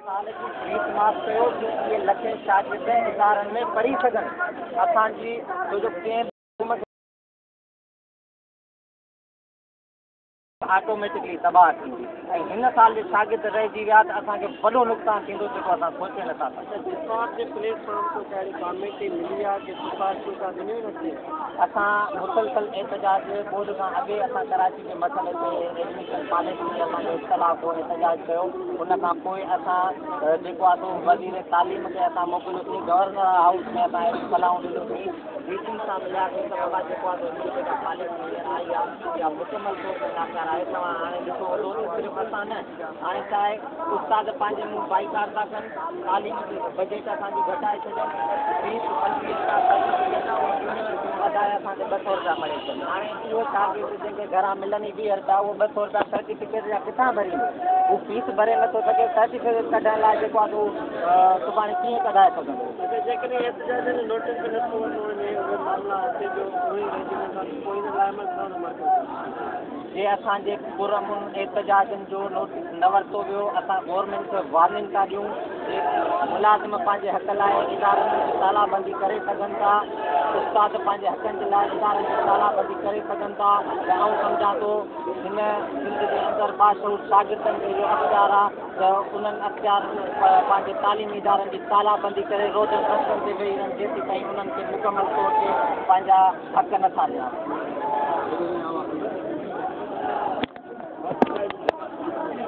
साल की फीस माफ़ कयो कि ये लखे शागिर्द इदारनि में पढ़ी सघनि। असांजी जो कंहिं ऑटोमेटिकली तबाह थींदी ऐं हिन साल जे शागिर्द रहिजी विया त असांखे वॾो नुक़सानु थींदो जेको असां सोचे नथा सघूं। जिसाट जे प्लेटफॉर्म तो कहिड़ी गवर्नमेंट खे मिली आहे कि सिफारिशूं था ॾिनियूं नथी। असां मुसलसल एहतजाज बोर्ड खां अॻे असां कराची जे मसइले ते एडमिशन पॉलिसी में असांजो इख़्तिलाफ़ हो एहतजाज कयो। उन खां पोइ असां जेको आहे सो वज़ीर तालीम खे असां मोकिलियोसीं, गवर्नर हाउस में असां अहिड़ी सलाहूं ॾिनियूंसीं, डी.सी. सां मिलियासीं त बाबा जेको आहे सो जेका पॉलिसी आई आहे या मुकमल तौर ते नाकार आहे। तव्हां हाणे ॾिसो वठो सिर्फ़ु असां न, हाणे छा आहे उस्ताद पंहिंजे मुंहुं बाइकाट था कनि, तालीम जो बजट असांजी घटाए छॾनि, फीस 25 वधाए असांखे 200 रुपया मिले छॾनि। हाणे उहो शागिर्द जंहिंखे घरां मिलनि ई 20 रुपया, उहो 200 रुपया सर्टिफिकेट जा किथां भरींदो? उहो फीस भरे नथो सघे, सर्टिफिकेट कढण लाइ जेको आहे उहो सुभाणे कीअं कढाए सघंदो? जेकॾहिं एहतजाज जो नोटिस बि नथो वञो वञे, अगरि मामला अचे जो उहे रहिजी वेंदा पोइ हिन लाइ जे असांजे पुरमुन एहतजाजनि जो नोटिस न वरितो वियो, असां गवर्नमेंट खे वार्निंग था ॾियूं। मुलाज़िम पंहिंजे हक़ लाइ इदारनि जी तालाबंदी करे सघनि था, उस्ताद पंहिंजे हक़नि जे लाइ इदारनि जी तालाबंदी करे सघनि था। त आउं सम्झां थो हिन सिंध जे अंदरि बाशूर शागिर्दनि खे इहो अख़्तियार आहे त उन्हनि अख़्तियार पंहिंजे तालीमी इदारनि जी तालाबंदी करे रोज़नि रस्तनि ते वेही रहनि जेसीं ताईं उन्हनि खे मुकमल तौर ते पंहिंजा हक़ नथा ॾियनि।